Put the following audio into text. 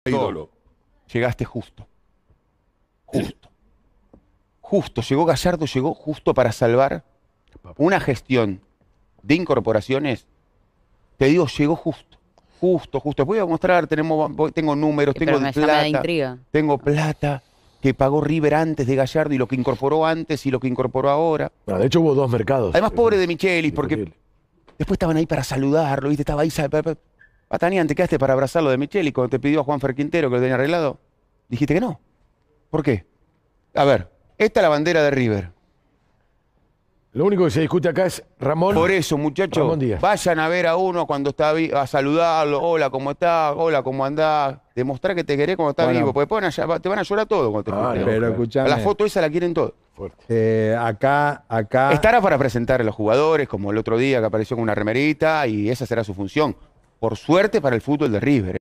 ídolo. Llegaste justo. Justo. Justo. Llegó Gallardo, llegó justo para salvar una gestión de incorporaciones. Te digo, llegó justo. Justo, justo. Voy a mostrar, tengo números, Pero tengo me llama la plata. intriga. Tengo plata que pagó River antes de Gallardo y lo que incorporó antes y lo que incorporó ahora. Bueno, de hecho hubo dos mercados. Además, pobre de Michelis, porque Michelis. después estaban ahí para saludarlo, ¿viste? Estaba ahí. Patanian, ¿te quedaste para abrazarlo de Michelis cuando te pidió a Juan Quintero que lo tenía arreglado? Dijiste que no. ¿Por qué? A ver, esta es la bandera de River. Lo único que se discute acá es Ramón. Por eso, muchachos, Ramón Díaz. vayan a ver a uno cuando está a saludarlo. Hola, ¿cómo estás? Hola, ¿cómo andás? Demostrar que te querés cuando estás Bueno. vivo. Porque te van a llorar todo cuando te Ah, junten. no, Pero claro. escuchame. La foto esa la quieren todo. Fuerte. Acá. Estará para presentar a los jugadores, como el otro día que apareció con una remerita, y esa será su función. Por suerte para el fútbol de River.